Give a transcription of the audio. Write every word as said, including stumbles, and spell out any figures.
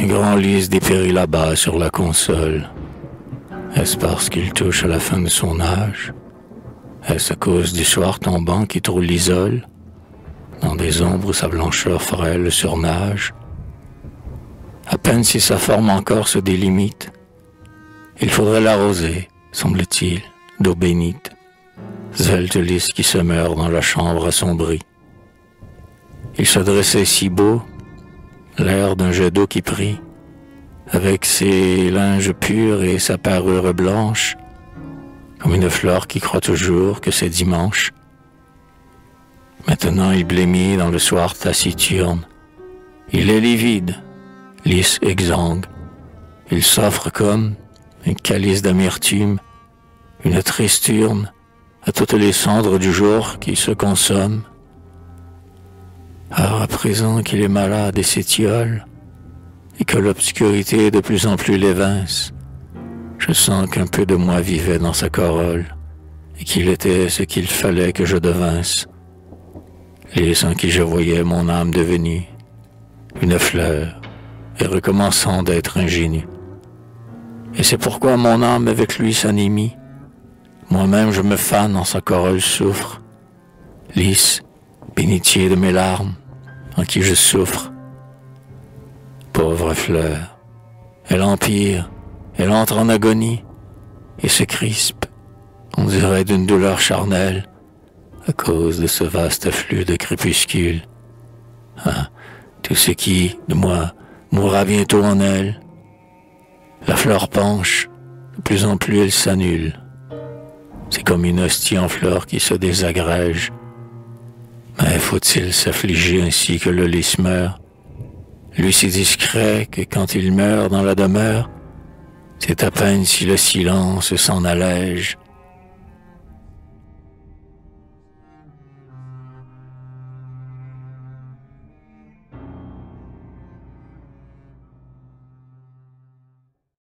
grand lys dépérit là-bas sur la console. Est-ce parce qu'il touche à la fin de son âge? Est-ce à cause du soir tombant qui trop l'isole? Dans des ombres où sa blancheur frêle surnage? À peine si sa forme encore se délimite, il faudrait l'arroser, semble-t-il, d'eau bénite, svelte lys qui se meurt dans la chambre assombrie. Il se dressait si beau, l'air d'un jet d'eau qui prit, avec ses linges purs et sa parure blanche, comme une fleur qui croit toujours que c'est dimanche. Maintenant il blêmit dans le soir taciturne. Il est livide, lys exsangue. Il s'offre comme un calice d'amertume, une triste urne à toutes les cendres du jour qui se consomment. Alors à présent qu'il est malade et s'étiole, et que l'obscurité de plus en plus l'évince, je sens qu'un peu de moi vivait dans sa corolle, et qu'il était ce qu'il fallait que je devinsse. Lys en qui je voyais mon âme devenue, une fleur, et recommençant d'être ingénue. Et c'est pourquoi mon âme avec lui s'anémie. Moi-même je me fane en sa corolle souffre. Lys, bénitier de mes larmes, en qui je souffre. Pauvre fleur, elle empire, elle entre en agonie, et se crispe, on dirait d'une douleur charnelle, à cause de ce vaste afflux de crépuscule. Ah, tout ce qui, de moi, mourra bientôt en elle. La fleur penche, de plus en plus elle s'annule. C'est comme une hostie en fleurs qui se désagrège. Mais faut-il s'affliger ainsi que le lys meurt? Lui si discret que quand il meurt dans la demeure, c'est à peine si le silence s'en allège.